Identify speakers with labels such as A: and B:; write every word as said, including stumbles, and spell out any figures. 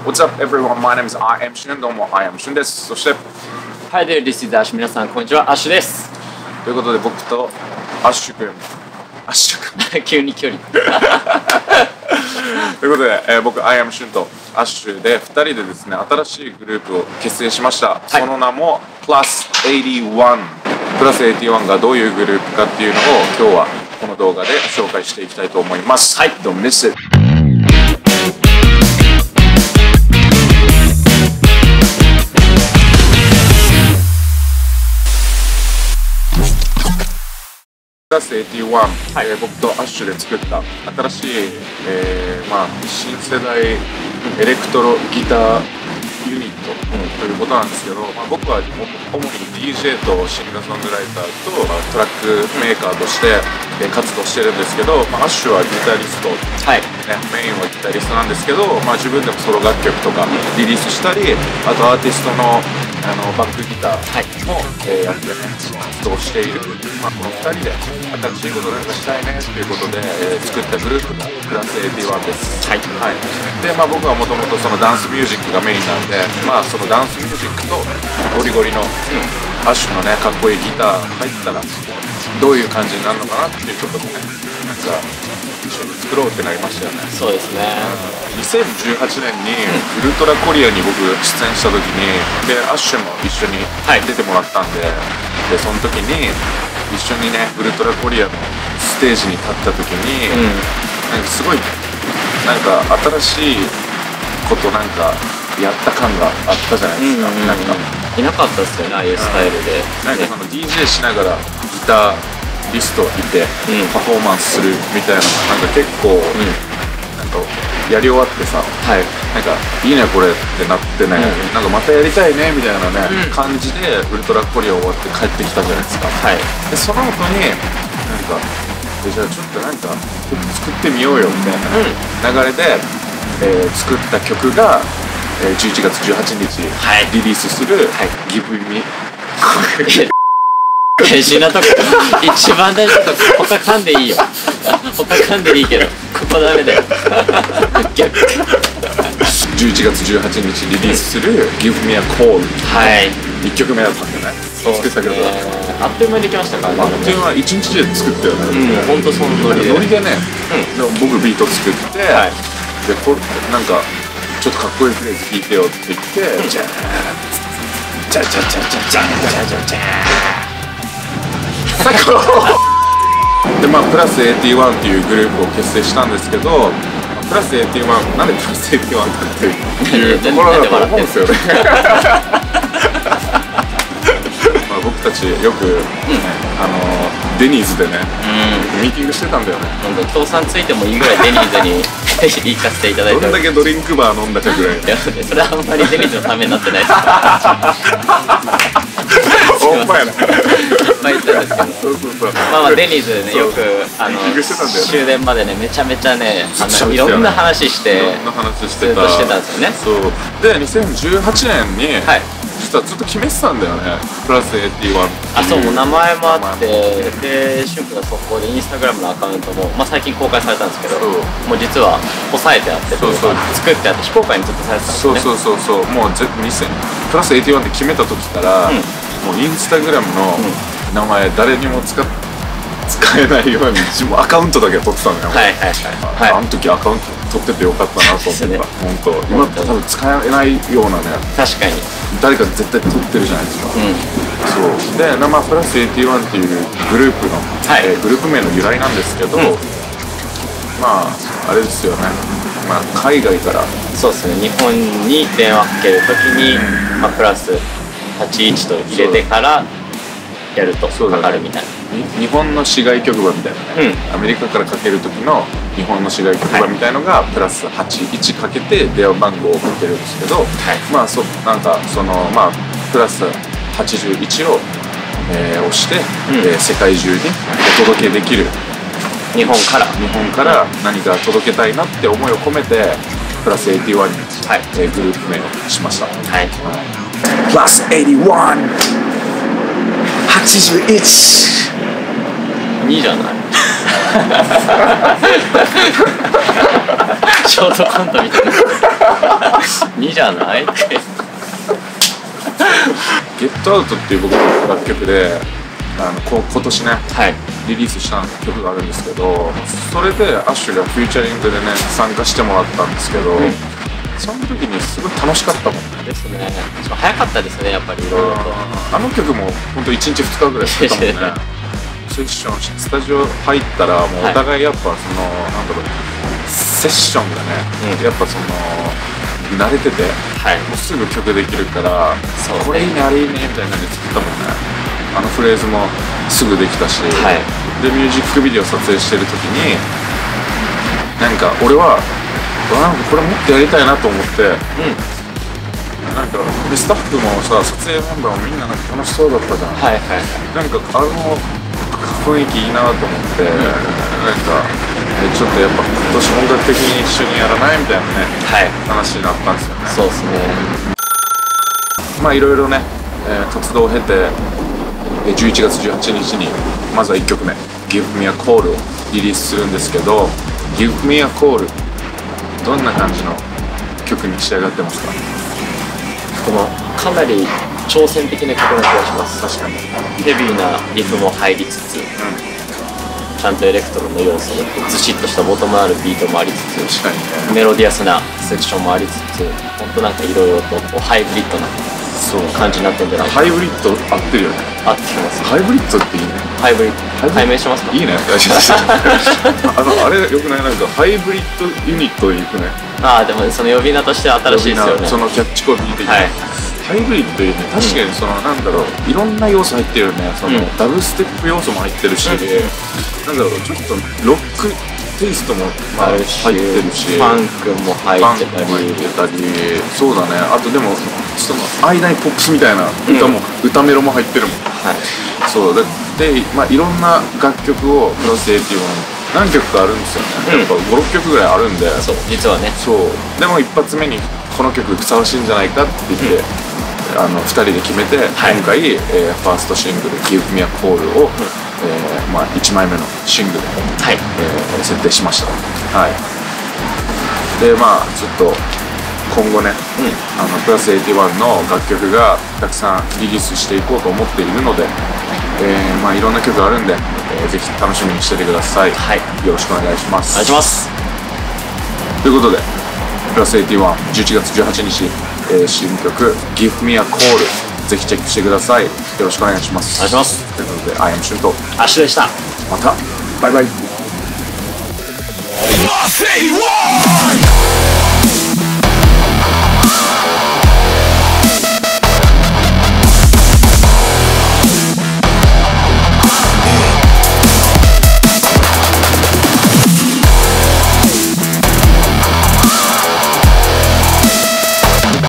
A: What's up, everyone? My name is I am Shun. どうも、I am Shun です。そして、
B: Hi there, this is Ash. 皆さん、こんにちは。アッシュです。
A: ということで、僕とアッシュ君、アッシュ君、
B: 急に距離。
A: ということで、えー、僕、I am Shun とアッシュでふたりでですね、新しいグループを結成しました。はい、その名も プラスはちじゅういち。プラスはちじゅういちがどういうグループかっていうのを今日はこの動画で紹介していきたいと思います。はい、Don't miss it。プラスはちじゅういち、はい、えー、僕とアッシュで作った新しい、えーまあ、新世代エレクトロギターユニット、うん、ということなんですけど、まあ、僕は主に ディージェー とシンガーソングライターと、まあ、トラックメーカーとして、えー、活動してるんですけど、まあ、アッシュはギタリスト、はいね、メインはギタリストなんですけど、まあ、自分でもソロ楽曲とかリリースしたり、あとアーティストのあのバックギターも、はいえー、やってね活動している、まあ、このふたりで新しいことなんかしたいねということで、えー、作ったグループがプラスはちじゅういちです。はい、はい、で、まあ、僕はもともとそのダンスミュージックがメインなんで、まあ、そのダンスミュージックとゴリゴリの、うん、アッシュのねかっこいいギター入ったらどういう感じになるのかなっていうことでね、なんか一緒に作ろうってなりましたよね。
B: そうですね。
A: にせんじゅうはちねんにウルトラコリアに僕出演した時に、でアッシュも一緒に出てもらったんで、でその時に一緒にねウルトラコリアのステージに立った時に、うん、なんかすごいなんか新しいことなんかやった感があったじゃないですか。なんか
B: いなかったですよね、ああいうスタイルで。
A: なんかその ディージェー しながらギターリストいて、うん、パフォーマンスするみたいなのがなんか結構、うん、なんかやり終わってさ、はい、なんかいいねこれってなってね、うん、なんかまたやりたいねみたいなね、うん、感じでウルトラコリア終わって帰ってきたじゃないですか。はい、でその後になんかじゃあちょっとなんか曲作ってみようよみたいな流れで、えー、作った曲が、えー、じゅういちがつじゅうはちにち、はい、リリースする「Give Me」
B: 大事なとこ一番大事なとこ他噛んでいいよ他噛んでいいけどここダメだよ逆
A: じゅういちがつじゅうはちにちリリースする「Give Me a Call」はいいっきょくめだったんじゃない作った曲だ
B: あっという間にできましたからね。
A: あっという間いちにちで作ったよね。
B: うんほんとそのノリで
A: ノリでね僕ビート作ってでこなんかちょっとかっこいいフレーズ弾いてよって言ってじゃじゃじゃじゃじゃじゃじゃじゃじゃでまあプラスはちじゅういちっていうグループを結成したんですけど、プラスはちじゅういちなんでプラスはちじゅういちかっていうところだと思うんですよね。まあ僕たちよく、うん、あのデニーズでね、うん、ミーティングしてたんだよね。
B: 協賛ついてもいいぐらいデニーズに行かせていただいて、
A: どんだけドリンクバー飲んだかぐらい。い
B: やそれはあんまりデニーズのためになってないです。
A: ほんまやな。
B: まあ言ったんですけど、まあまあデニーズでねよくあの終電までねめちゃめちゃねあのいろんな話していろんな話してたしてたんですよね。
A: そうでにせんじゅうはちねんに実はずっと決めてたんだよね、プラスはちじゅういち。
B: あそうもう名前もあってでシュンクが速攻でインスタグラムのアカウントもまあ最近公開されたんですけど、もう実は押さえてあって作ってあって非公開にずっとされてたんですね。
A: そうそうそうそうもうにせんプラスはちじゅういちって決めた時からもうインスタグラムの名前誰にも使っ使えないように自分アカウントだけ取ってたのよ。はいはいはい、あの時アカウント取っててよかったなと思ってた。本当今って多分使えないようなね、
B: 確かに
A: 誰か絶対取ってるじゃないですか。そうでまあプラスはちじゅういちっていうグループのグループ名の由来なんですけど、まああれですよね、まあ海外から
B: そうですね日本に電話かけるときにまあプラスはちじゅういちと入れてからやるとかかるみたいな。
A: 日本の市外局番みたいなね、うん、アメリカからかける時の日本の市外局番みたいのが、はい、プラスはちじゅういちかけて電話番号をかけるんですけど、はい、まあそなんかそのまあプラスはちじゅういちを、えー、押して、うんえー、世界中にお届けできる
B: 日本から
A: 日本から何か届けたいなって思いを込めてプラスはちじゅういちに、はいえー、グループ名をしました。はい、はい、プラスはちじゅういちはちじゅういち
B: にじゃないショートコントみたいなにじゃないって
A: ゲットアウトっていう僕の楽曲であのこ今年ね、はい、リリースした曲があるんですけど、それでアッシュがフューチャリングでね参加してもらったんですけど、うん、その時にすごい楽しかったもん
B: ですね。早かったですね、やっぱりいろいろと。
A: あの曲も本当いちにちふつかぐらいしてたもんねセッションしてスタジオ入ったらもうお互いやっぱその、はい、なんだろうセッションがね、うん、やっぱその慣れてて、はい、もうすぐ曲できるからそう、ね、これいいねあれいいねみたいなの作ったもんね。あのフレーズもすぐできたし、はい、でミュージックビデオ撮影してる時になんか俺はなんかこれもっとやりたいなと思って、うん、なんかでスタッフもさ撮影メンバーもみんななんか楽しそうだったじゃん、はいはい、なんかあの雰囲気いいなと思って、うん、なんかちょっとやっぱ今年本格的に一緒にやらないみたいなね、はい、話になったんですよね。
B: そうですね。
A: まあいろいろね、えー、活動を経てじゅういちがつじゅうはちにちにまずはいっきょくめ「Give Me a Call」をリリースするんですけど、「Give Me a Call」どんな感じの曲に仕上がってますか？
B: このかなり挑戦的な曲な気がします。
A: 確かに
B: ヘビーなリフも入りつつ、うん、ちゃんとエレクトロの要素でずしっとしたボトムあるビートもありつつ、確かに、ね、メロディアスなセクションもありつつ、本当なんかいろいろとこうハイブリッドな感じになってるんじゃないかな。
A: ハイブリッド合ってるよね。
B: 合ってきます。
A: ハイブリッドっていいね。
B: ハイブリッド解明しますか？
A: いいね。あのあれよくない？なんかハイブリッドユニットいくね。あ
B: あでもその呼び名としては新しいですよね。
A: そのキャッチコピー的な、はい、ハイブリッドいいね。確かにその、うん、なんだろういろんな要素入ってるよね。その、うん、ダブステップ要素も入ってるし、うん、なんだろうちょっとロックテイストも、まあ、入ってるし、
B: ファンクも入ってたり、
A: 入ってたり、そうだね。あとでもその間にポップスみたいな歌も、うん、歌メロも入ってるもん。はい。そうで、でまあいろんな楽曲をプラスエイティブ何曲かあるんですよね。うん、やっぱごろっきょくぐらいあるんで。
B: そう実はね。
A: そう。でも一発目にこの曲ふさわしいんじゃないかって言って、うん、あのふたりで決めて、はい、今回、えー、ファーストシングル「Give Me a Call」を、うんえーまあ、いちまいめのシングルで、はいえー、設定しました。はい。でまあちょっと今後ね、うん、あのプラスはちじゅういちの楽曲がたくさんリリースしていこうと思っているので、えーまあ、いろんな曲があるんで、えー、ぜひ楽しみにしててください。はい、よろしくお願いします。
B: お願いします。
A: ということでプラスはちじゅういちじゅういちがつじゅうはちにち、えー、新曲「Give Me a Call」ぜひチェックしてください。よろしくお願いします。
B: お願いします。
A: ということで、アイアムシュント
B: アッシュでした。
A: またバイバイ。